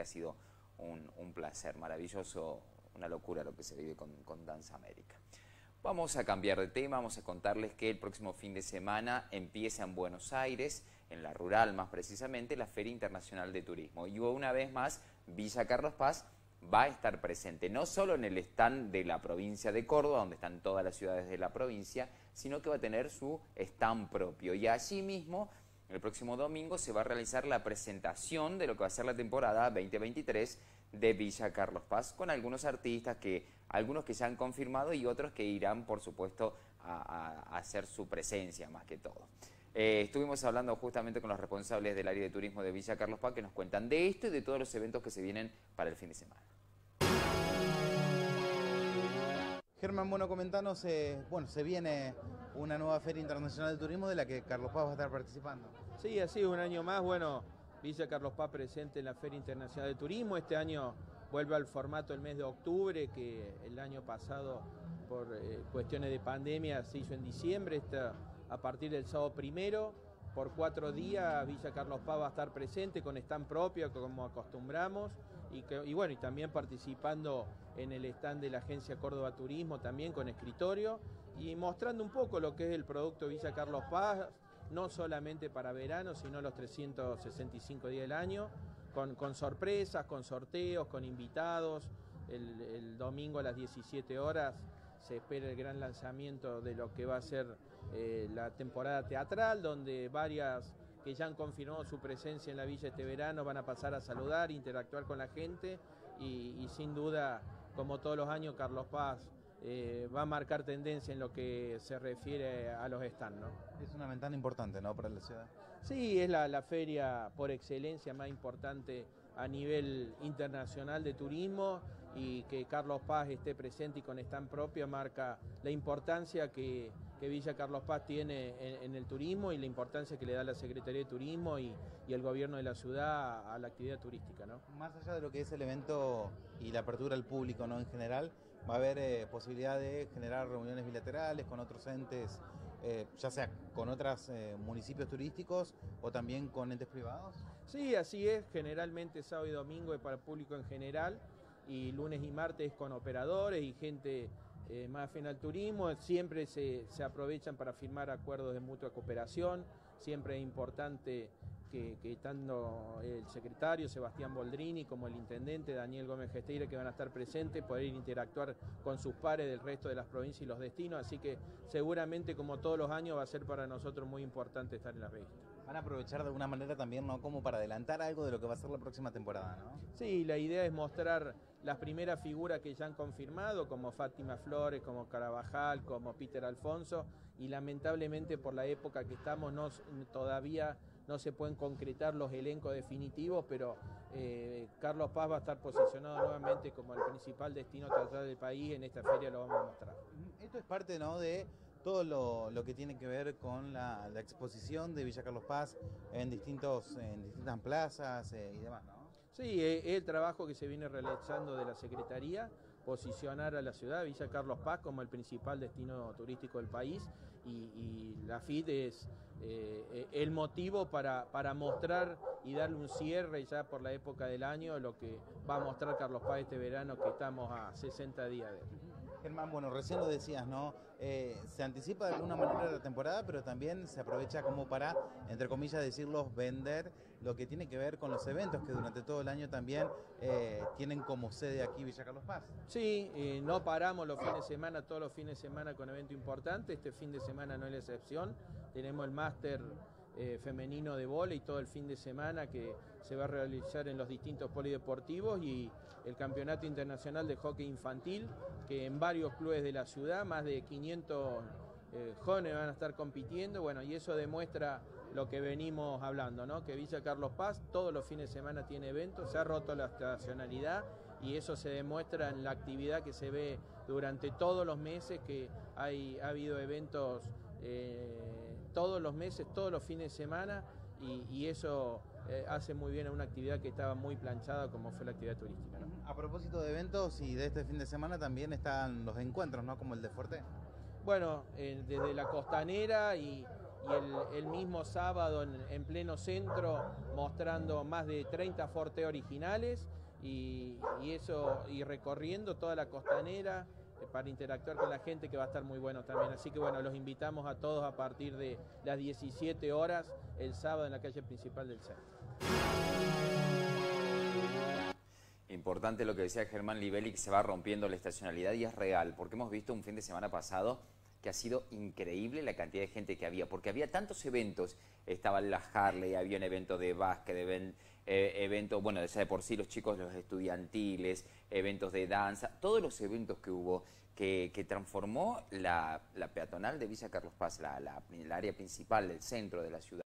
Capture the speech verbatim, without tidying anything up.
ha sido un, un placer maravilloso, una locura lo que se vive con, con Danza América. Vamos a cambiar de tema, vamos a contarles que el próximo fin de semana empieza en Buenos Aires, en la rural más precisamente, la Feria Internacional de Turismo. Y una vez más, Villa Carlos Paz va a estar presente, no solo en el stand de la provincia de Córdoba, donde están todas las ciudades de la provincia, sino que va a tener su stand propio. Y allí mismo, el próximo domingo, se va a realizar la presentación de lo que va a ser la temporada veinte veintitrés de Villa Carlos Paz, con algunos artistas, que algunos que ya han confirmado y otros que irán, por supuesto, a, a, a hacer su presencia más que todo. Eh, estuvimos hablando justamente con los responsables del área de turismo de Villa Carlos Paz, que nos cuentan de esto y de todos los eventos que se vienen para el fin de semana. Germán, bueno, comentanos, eh, bueno, se viene una nueva Feria Internacional de Turismo de la que Carlos Paz va a estar participando. Sí, así un año más, bueno, Villa Carlos Paz presente en la Feria Internacional de Turismo. Este año vuelve al formato el mes de octubre, que el año pasado por eh, cuestiones de pandemia se hizo en diciembre. Esta, a partir del sábado primero, por cuatro días, Villa Carlos Paz va a estar presente con stand propio, como acostumbramos, y, que, y bueno, y también participando en el stand de la Agencia Córdoba Turismo, también con escritorio, y mostrando un poco lo que es el producto Villa Carlos Paz, no solamente para verano, sino los trescientos sesenta y cinco días del año, con, con sorpresas, con sorteos, con invitados. El, el domingo a las diecisiete horas se espera el gran lanzamiento de lo que va a ser eh, la temporada teatral, donde varias que ya han confirmado su presencia en la villa este verano van a pasar a saludar, interactuar con la gente y, y sin duda, como todos los años, Carlos Paz eh, va a marcar tendencia en lo que se refiere a los stands, ¿no? Es una ventana importante, ¿no?, para la ciudad. Sí, es la, la feria por excelencia más importante a nivel internacional de turismo, y que Carlos Paz esté presente y con stand propio marca la importancia que, que Villa Carlos Paz tiene en, en el turismo y la importancia que le da la Secretaría de Turismo y, y el gobierno de la ciudad a, a la actividad turística, ¿no? Más allá de lo que es el evento y la apertura al público, ¿no?, en general, va a haber eh, posibilidad de generar reuniones bilaterales con otros entes, eh, ya sea con otros eh, municipios turísticos o también con entes privados. Sí, así es, generalmente sábado y domingo es para el público en general, y lunes y martes con operadores y gente eh, más afín al turismo. Siempre se, se aprovechan para firmar acuerdos de mutua cooperación. Siempre es importante que, que tanto el secretario Sebastián Boldrini como el intendente Daniel Gómez Gesteira, que van a estar presentes, poder interactuar con sus pares del resto de las provincias y los destinos, así que seguramente, como todos los años, va a ser para nosotros muy importante estar en la revista. Van a aprovechar de alguna manera también, ¿no?, como para adelantar algo de lo que va a ser la próxima temporada, ¿no? Sí, la idea es mostrar las primeras figuras que ya han confirmado, como Fátima Flores, como Carabajal, como Peter Alfonso, y lamentablemente por la época que estamos no, todavía no se pueden concretar los elencos definitivos, pero eh, Carlos Paz va a estar posicionado nuevamente como el principal destino teatral del país. En esta feria lo vamos a mostrar. Esto es parte, ¿no?, de todo lo, lo que tiene que ver con la, la exposición de Villa Carlos Paz en, distintos, en distintas plazas eh, y demás, ¿no? Sí, es el trabajo que se viene realizando de la Secretaría, posicionar a la ciudad de Villa Carlos Paz como el principal destino turístico del país, y, y la F I T es eh, el motivo para, para mostrar y darle un cierre ya por la época del año, lo que va a mostrar Carlos Paz este verano, que estamos a sesenta días de él. Germán, bueno, recién lo decías, ¿no? Eh, se anticipa de alguna manera la temporada, pero también se aprovecha como para, entre comillas, decirlo, vender lo que tiene que ver con los eventos que durante todo el año también eh, tienen como sede aquí Villa Carlos Paz. Sí, eh, no paramos los fines de semana, todos los fines de semana con eventos importantes. Este fin de semana no es la excepción. Tenemos el máster Eh, femenino de vóley todo el fin de semana, que se va a realizar en los distintos polideportivos, y el campeonato internacional de hockey infantil, que en varios clubes de la ciudad más de quinientos eh, jóvenes van a estar compitiendo. Bueno, y eso demuestra lo que venimos hablando, ¿no?, que Villa Carlos Paz todos los fines de semana tiene eventos, se ha roto la estacionalidad, y eso se demuestra en la actividad que se ve durante todos los meses, que hay, ha habido eventos eh, todos los meses, todos los fines de semana, y, y eso eh, hace muy bien a una actividad que estaba muy planchada como fue la actividad turística, ¿no? A propósito de eventos y de este fin de semana también están los encuentros, ¿no?, como el de Fuerte. Bueno, eh, desde la Costanera y, y el, el mismo sábado en, en pleno centro mostrando más de treinta Forte originales y, y eso y recorriendo toda la costanera eh, para interactuar con la gente, que va a estar muy bueno también. Así que bueno, los invitamos a todos a partir de las diecisiete horas el sábado en la calle principal del centro. Importante lo que decía Germán Livelli, que se va rompiendo la estacionalidad, y es real, porque hemos visto un fin de semana pasado que ha sido increíble la cantidad de gente que había, porque había tantos eventos. Estaban las Harley, había un evento de básquet, event, eh, evento, bueno, ya de por sí los chicos, los estudiantiles, eventos de danza, todos los eventos que hubo, que, que transformó la, la peatonal de Villa Carlos Paz, la, la, el área principal del centro de la ciudad.